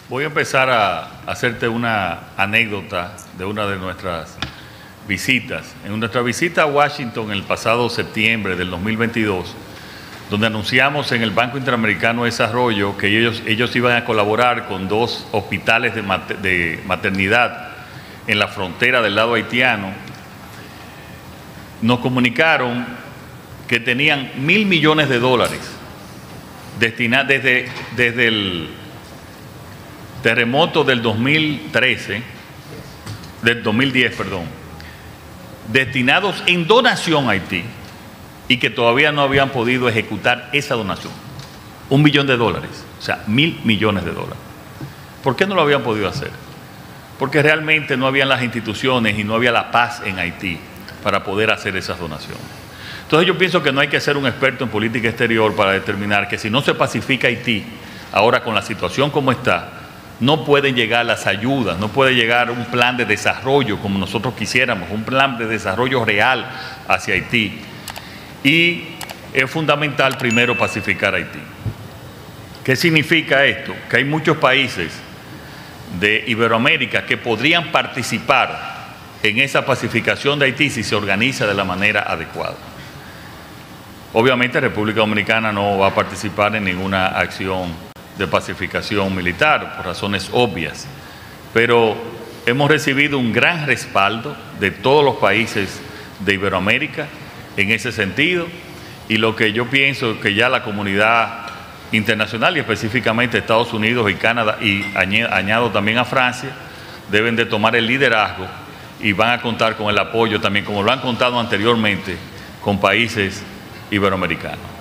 Voy a empezar a hacerte una anécdota de una de nuestras visitas. En nuestra visita a Washington el pasado septiembre del 2022, donde anunciamos en el Banco Interamericano de Desarrollo que ellos iban a colaborar con 2 hospitales de maternidad en la frontera del lado haitiano, nos comunicaron que tenían $1.000 millones destinados desde el terremoto del 2010, destinados en donación a Haití y que todavía no habían podido ejecutar esa donación. $1 millón, o sea, $1.000 millones. ¿Por qué no lo habían podido hacer? Porque realmente no habían las instituciones y no había la paz en Haití para poder hacer esas donaciones. Entonces yo pienso que no hay que ser un experto en política exterior para determinar que si no se pacifica Haití, ahora con la situación como está, no pueden llegar las ayudas, no puede llegar un plan de desarrollo como nosotros quisiéramos, un plan de desarrollo real hacia Haití. Y es fundamental primero pacificar Haití. ¿Qué significa esto? Que hay muchos países de Iberoamérica que podrían participar en esa pacificación de Haití si se organiza de la manera adecuada. Obviamente República Dominicana no va a participar en ninguna acción de pacificación militar, por razones obvias, pero hemos recibido un gran respaldo de todos los países de Iberoamérica en ese sentido, y lo que yo pienso es que ya la comunidad internacional y específicamente Estados Unidos y Canadá, y añado también a Francia, deben de tomar el liderazgo y van a contar con el apoyo también, como lo han contado anteriormente, con países iberoamericanos.